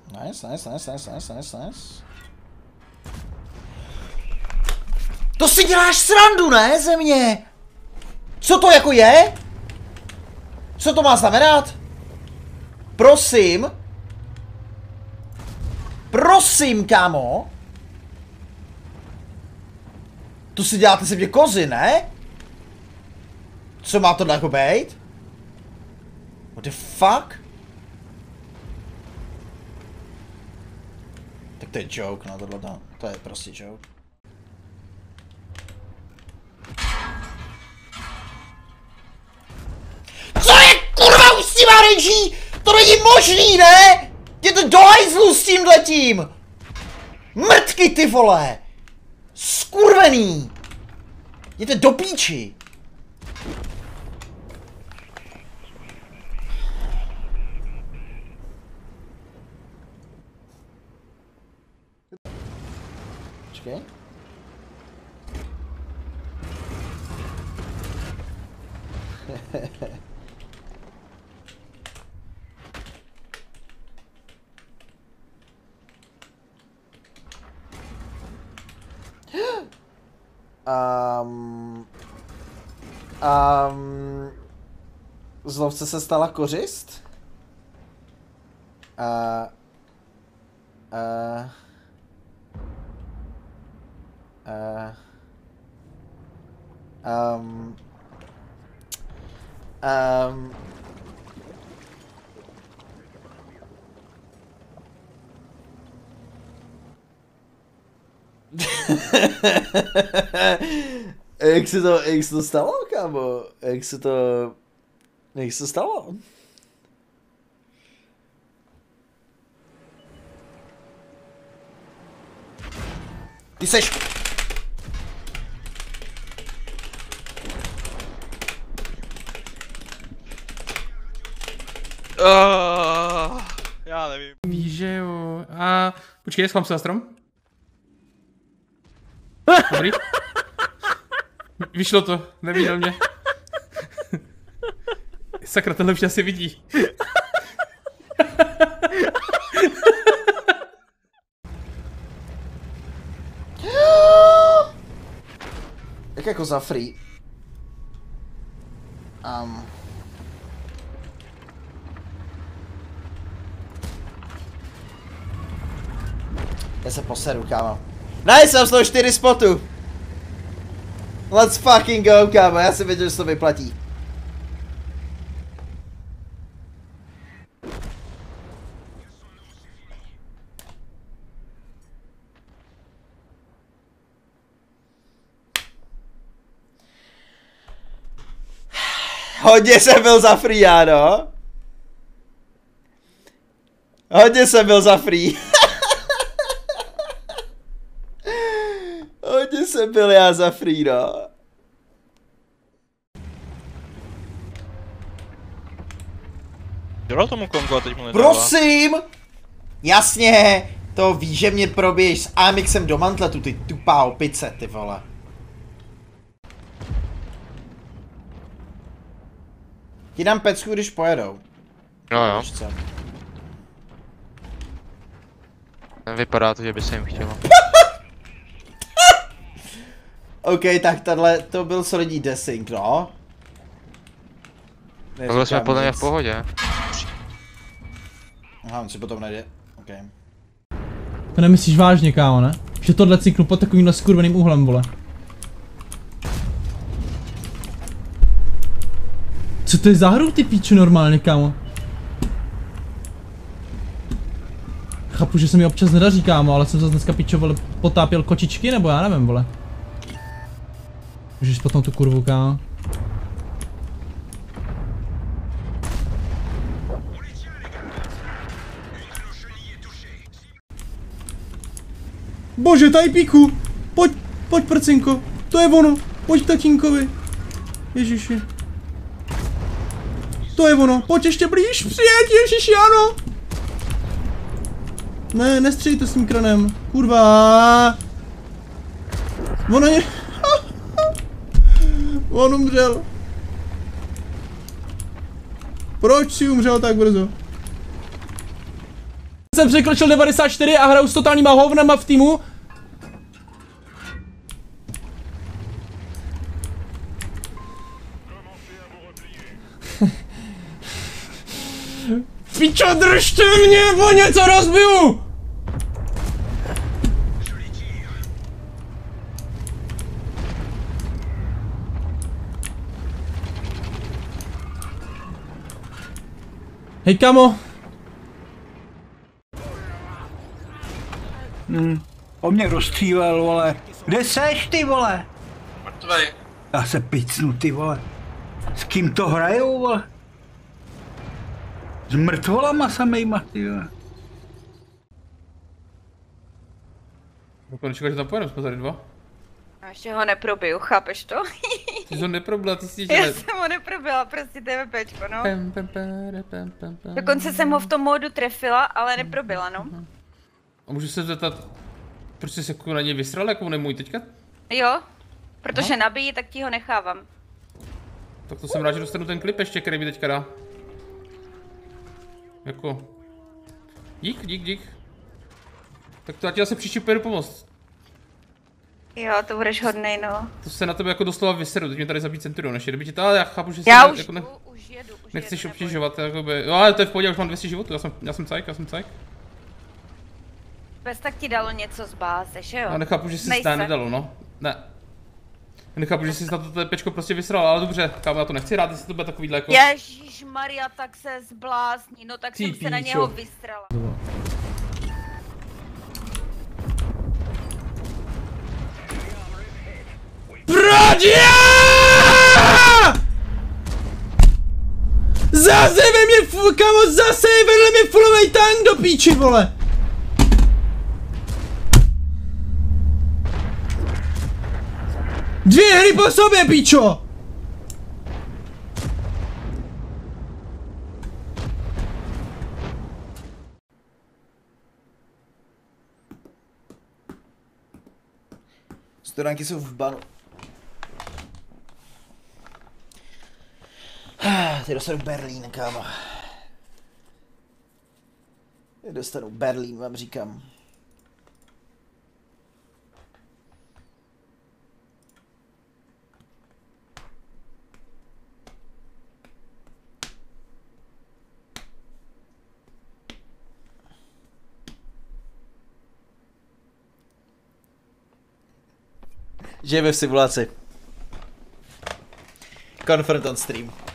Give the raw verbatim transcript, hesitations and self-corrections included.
Nice, nice, nice, nice, nice, nice, nice. To si děláš srandu, ne, ze mě? Co to jako je? Co to má znamenat? Prosím. Prosím, kámo. To si děláte se mě kozy, ne? Co má to jako být? What the fuck? Tak to je joke, no tohle to, to je prostě joke. Co je kurva už s tím rangí? To není možný, ne? Jděte do hajzlu s tímhletím! Mrtky, ty vole! Skurvený! Jděte do píči! Počkej. um, um, z lovce se stala kořist? Uh, uh, uh, um, um, jak se to, jak se to stalo, kámo? Jak se to, jak se to stalo? Ty seš... Uh, já nevím. Víš, že jo. A počkej, schvám se na strom. Dobrý. Vyšlo to, neviděl mě. Sakra, tenhle už asi vidí. Jak jako za free? Um. Já se poseru, kámo. Nice, mám z toho čtyři spotu. Let's fucking go, kámo, já si věděl, že se to vyplatí. Hodně jsem byl za free, ano. Hodně jsem byl za free. Hodně jsem byl já za free, no. Dělal tomu Kongo a teď mu nedává. Prosím! Jasně, to víš, že mě probiješ s Amixem do mantletu, ty tupá opice, ty vole. Ti dám pecku, když pojedou. No jo. Vypadá to, že by se jim chtělo. OK, tak tahle, to byl solidní desync, no. Tohle jsme podle mě v pohodě. Aha, on si potom najde, OK. To nemyslíš vážně, kámo, ne? Že tohle cyknu pod takovýmhle skurveným úhlem, vole. Co to je za hru, ty píču, normálně, kámo? Chápu, že se mi občas nedaří, kámo, ale jsem zase dneska píčo, vole, potápěl kočičky, nebo já nevím, vole. Můžeš potom tu kurvu, kámo. Bože, tajpíku! Pojď, pojď prcinko, to je ono, pojď tatínkovi. Ježiši. To je ono, pojď ještě blíž, přijeď, ježiši, ano! Ne, nestřelíte s tím kranem, kurva. Ono je... On umřel. Proč si umřel tak brzo? Jsem překročil devadesát čtyři a hraju s totálníma hovnama v týmu. Pičo, držte mě, bo něco rozbiju! Hej, kamo. Hmm, on mě rozstřílel, vole. Kde seš, ty vole? Mrtvej. Já se picnu, ty vole. S kým to hrajou, vole? S mrtvolama samejma, ty vole. Konečně, že tam pojedeme, jsme tady dva. A ještě ho neprobiju, chápeš to? Ty jsi ho neprobila, ty jsi Já jsem ho neprobila, prostě TVPčko, no. Dokonce jsem ho v tom módu trefila, ale neprobila, no. A můžu se zeptat, proč jsi se jako na něj vysral, jako on je můj teďka? Jo, protože nabíjí, tak ti ho nechávám. Tak to jsem rád, že dostanu ten klip ještě, který mi teďka dá. Jako... Dík, dík, dík. Tak to já ti asi příště pojedu pomoct. Jo, to budeš hodnej, no. To se na tebe jako doslova vyseru, teď mě tady zabít Centurion, ještě kdyby ti to, ale já chápu, že Já se už, jako ne, u, už jedu, už nechceš jedu, obtěžovat, jakoby, no ale to je v pohodě, už mám dvě stě životů, já jsem, já jsem cajk, já jsem cajk. Bez tak ti dalo něco z báze, že jo? Já nechápu, že jsi Nejse. to nedalo, no. Ne. Já nechápu, že jsi na to pečko prostě vysral, ale dobře, kámo, já to nechci rád, jestli to bude takovýhle jako... Ježišmarja, tak se zblázní, no tak Ty jsem se na píčo. něho vystrala. Proč já? Zase ve mě, fu- kamo, zase je vedle mě fullovej tank do píči, vole! Dvě hry po sobě, píčo! Studánky jsou v banu. Ty dostanu Berlín, kámo. Ty dostanu Berlín, vám říkám. Žijeme v simulaci. Confront on stream.